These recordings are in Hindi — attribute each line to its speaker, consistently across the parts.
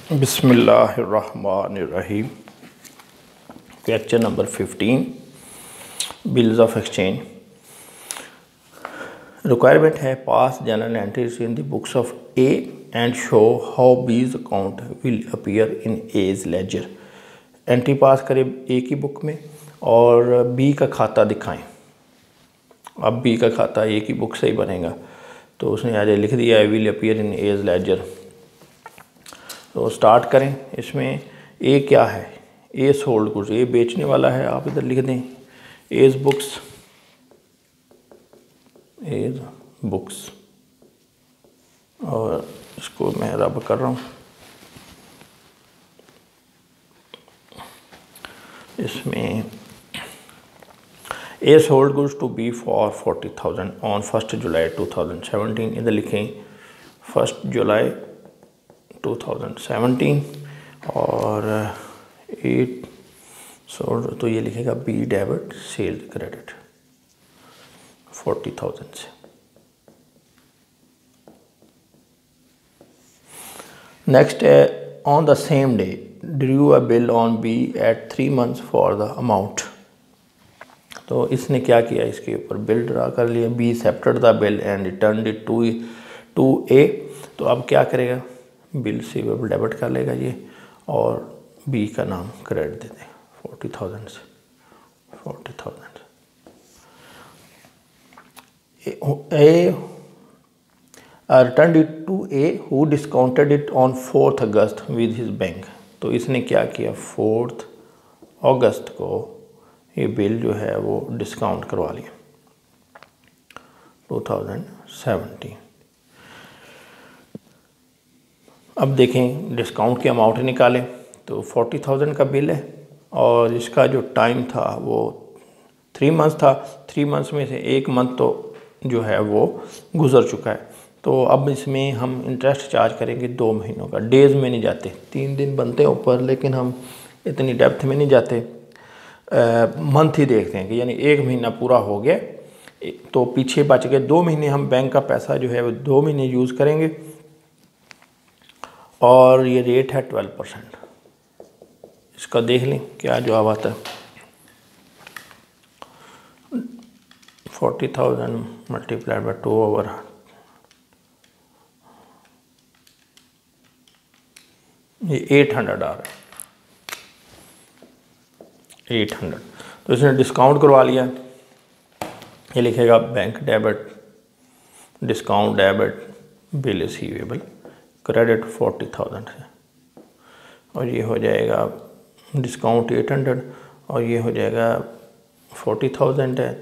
Speaker 1: बिस्मिल्लाहिर्रहमानिर्रहीम। Question number 15, bills of exchange. Requirement है pass journal entries in the books of A and show how B's account will appear in A's ledger. Entry pass करें ए की बुक में और बी का खाता दिखाएं। अब बी का खाता ए की बुक से ही बनेगा, तो उसने आज लिख दिया will appear in A's ledger. तो स्टार्ट करें। इसमें ए क्या है? ए सोल्ड गुड्स, ए बेचने वाला है। आप इधर लिख दें एज बुक्स और इसको मैं रब कर रहा हूँ। इसमें A sold goods to B for 40,000 on 1 July 2017। इधर लिखें 1 जुलाई 2017 और 8 सोल्ड, तो ये लिखेगा बी डेबिट सेल क्रेडिट 40,000 से। नेक्स्ट है on the same day drew a bill on B at 3 months for the amount. तो इसने क्या किया, इसके ऊपर बिल ड्रा कर लिया। B accepted the bill and return it to A. तो अब क्या करेगा, बिल से डेबिट कर लेगा ये और बी का नाम क्रेडिट दे दें 40,000 से। 40,000 A return it to A who discounted it on 4 August with his bank. तो इसने क्या किया, 4 अगस्त को ये बिल जो है वो डिस्काउंट करवा लिया 2017। अब देखें डिस्काउंट की अमाउंट निकालें तो 40,000 का बिल है और इसका जो टाइम था वो 3 months था। 3 months में से 1 month तो जो है वो गुजर चुका है। तो अब इसमें हम इंटरेस्ट चार्ज करेंगे 2 महीनों का। डेज़ में नहीं जाते, 3 दिन बनते हैं ऊपर, लेकिन हम इतनी डेप्थ में नहीं जाते। मंथ ही देखते हैं कि यानी 1 महीना पूरा हो गया तो पीछे बच गए 2 महीने। हम बैंक का पैसा जो है वो 2 महीने यूज़ करेंगे और ये रेट है 12%। इसका देख लें क्या जवाब आता है। 40,000 मल्टीप्लाइड बाई 2 ओवर ये 800 आ रहा है, 800। तो इसने डिस्काउंट करवा लिया। ये लिखेगा bank debit discount debit bill receivable credit 40,000 से और ये हो जाएगा डिस्काउंट 800 और ये हो जाएगा 40,000 है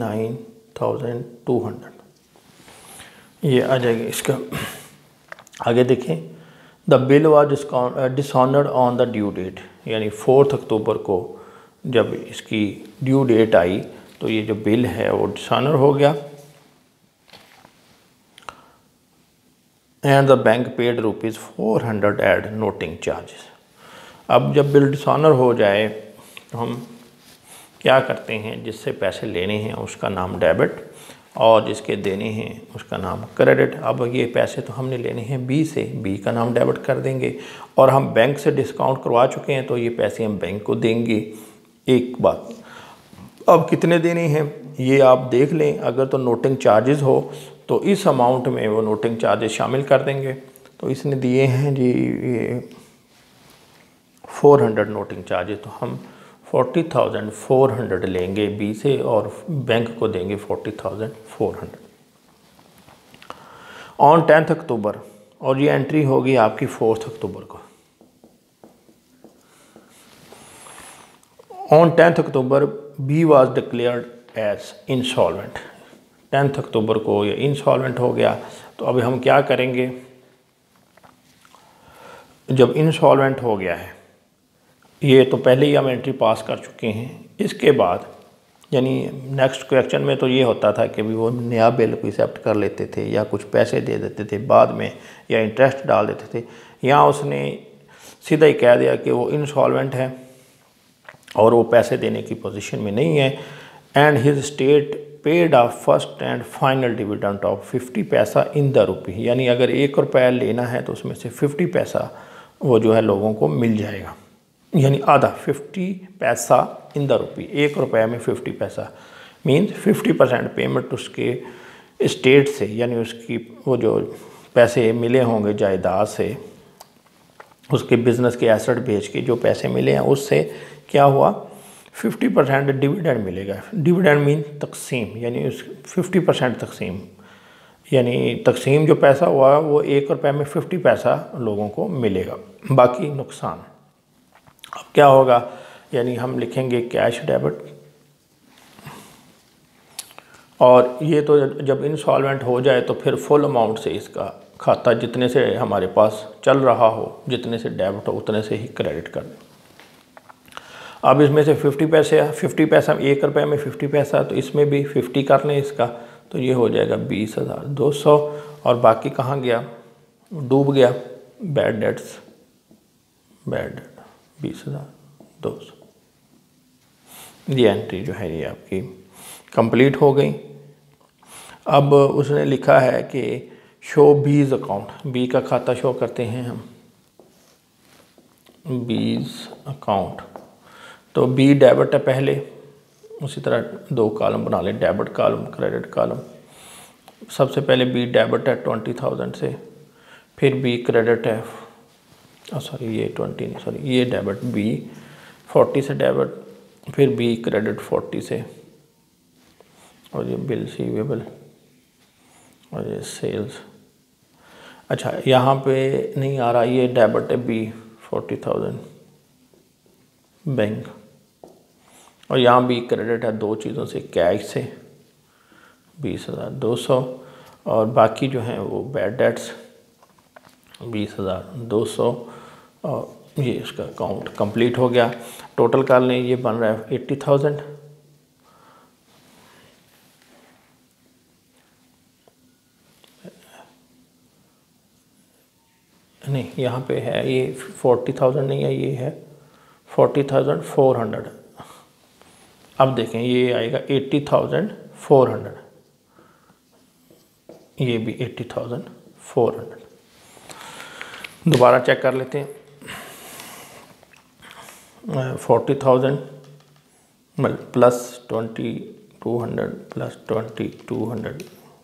Speaker 1: 39,200। ये आ जाएगा। इसका आगे देखें the bill was dishonoured on the due date, यानी 4 अक्टूबर को जब इसकी ड्यू डेट आई तो ये जो बिल है वो डिसऑनर हो गया। And the bank paid ₹400 as noting charges. अब जब बिल डिसऑनर हो जाए तो हम क्या करते हैं, जिससे पैसे लेने हैं उसका नाम डेबिट और जिसके देने हैं उसका नाम क्रेडिट। अब ये पैसे तो हमने लेने हैं बी से, बी का नाम डेबिट कर देंगे और हम बैंक से डिस्काउंट करवा चुके हैं तो ये पैसे हम बैंक को देंगे। एक बात, अब कितने देने हैं ये आप देख लें। अगर तो नोटिंग चार्जेस हो तो इस अमाउंट में वो नोटिंग चार्जेस शामिल कर देंगे। तो इसने दिए हैं जी ये 400 नोटिंग चार्जेस, तो हम 40,400 लेंगे बी से और बैंक को देंगे 40,400 ऑन 10 अक्टूबर। और ये एंट्री होगी आपकी 4 अक्टूबर को। On 10 October B was declared as insolvent. 10 अक्टूबर को ये इंसॉल्वेंट हो गया। तो अभी हम क्या करेंगे, जब इंसॉल्वेंट हो गया है ये तो पहले ही हम एंट्री पास कर चुके हैं। इसके बाद यानी नेक्स्ट क्वेश्चन में तो ये होता था कि भी वो नया बिल को एक्सेप्ट कर लेते थे या कुछ पैसे दे देते थे बाद में या इंटरेस्ट डाल देते थे। यहाँ उसने सीधा ही कह दिया कि वो इंसॉल्वेंट है और वो पैसे देने की पोजीशन में नहीं है। And his estate paid a first and final dividend of 50 पैसा इन द रुपी, यानी अगर 1 रुपया लेना है तो उसमें से 50 पैसा वो जो है लोगों को मिल जाएगा, यानी आधा 50 पैसा इन द रुपी, 1 रुपये में 50 पैसा मीन्स 50% पेमेंट उसके स्टेट से, यानी उसकी वो जो पैसे मिले होंगे जायदाद से, उसके बिज़नेस के एसेट बेच के जो पैसे मिले हैं उससे क्या हुआ 50% डिविडेंड मिलेगा। डिविडेंड मीन तकसीम, यानी उस 50% तकसीम, यानी तकसीम जो पैसा हुआ वो 1 रुपये में 50 पैसा लोगों को मिलेगा, बाकी नुकसान। अब क्या होगा, यानी हम लिखेंगे कैश डेबिट, और ये तो जब इंसॉल्वेंट हो जाए तो फिर फुल अमाउंट से इसका खाता जितने से हमारे पास चल रहा हो, जितने से डेबिट हो उतने से ही क्रेडिट कर दें। अब इसमें से 50 पैसे, 50 पैसा 1 रुपये में 50 पैसा, तो इसमें भी 50 कर लें इसका, तो ये हो जाएगा 20,200, और बाकी कहाँ गया, डूब गया बैड डेट्स, बैड डेट 20,200। ये एंट्री जो है ये आपकी कंप्लीट हो गई। अब उसने लिखा है कि शो बीज अकाउंट, बी का खाता शो करते हैं हम, बीज अकाउंट, तो बी डेबिट है पहले, उसी तरह 2 कॉलम बना लें, डेबिट कॉलम क्रेडिट कॉलम। सबसे पहले बी डेबिट है 20,000 से, फिर बी क्रेडिट है, सॉरी ये 20 नहीं, सॉरी ये डेबिट, बी 40 से डेबिट, फिर बी क्रेडिट 40 से, और ये बिल रिसीवेबल, और ये सेल्स। अच्छा यहाँ पे नहीं आ रहा, ये डेबिट है बी 40,000 बैंक, और यहाँ भी क्रेडिट है 2 चीज़ों से, कैश से 20,200, और बाकी जो हैं वो बैड डेट्स 20,200, और ये इसका अकाउंट कंप्लीट हो गया। टोटल कर लें, ये बन रहा है 80,000, नहीं यहाँ पे है ये 40,000 नहीं है, ये है 40,400। अब देखें ये आएगा 80,400, ये भी 80,400। दोबारा चेक कर लेते हैं, 40,000 प्लस 2,200 प्लस 2,200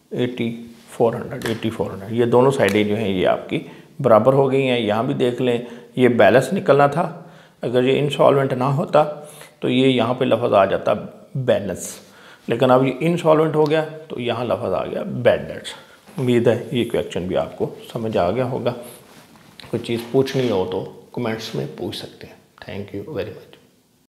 Speaker 1: 8400, ये दोनों साइडें जो हैं ये आपकी बराबर हो गई हैं। यहाँ भी देख लें, ये बैलेंस निकलना था, अगर ये इंसॉल्वेंट ना होता तो ये यहाँ पे लफ्ज़ आ जाता बैलेंस, लेकिन अब ये इंसॉल्वेंट हो गया तो यहाँ लफ्ज़ आ गया बैड डेट्स। उम्मीद है ये क्वेश्चन भी आपको समझ आ गया होगा। कोई चीज़ पूछनी हो तो कमेंट्स में पूछ सकते हैं। Thank you very much.